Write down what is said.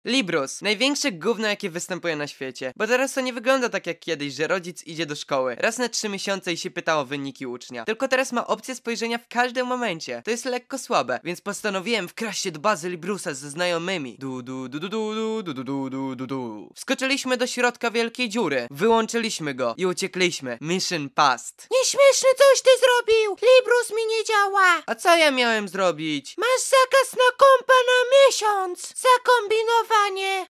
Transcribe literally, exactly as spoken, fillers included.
Librus, największe gówno jakie występuje na świecie. Bo teraz to nie wygląda tak jak kiedyś, że rodzic idzie do szkoły raz na trzy miesiące i się pyta o wyniki ucznia. Tylko teraz ma opcję spojrzenia w każdym momencie. To jest lekko słabe, więc postanowiłem wkraść się do bazy Librusa ze znajomymi. Du du du du du du du du du du du. Wskoczyliśmy do środka wielkiej dziury, wyłączyliśmy go i uciekliśmy. Mission passed. Nieśmieszny coś ty zrobił! Librus mi nie działa! A co ja miałem zrobić? Masz zakaz na kompa na miesiąc! Za kombinowanie!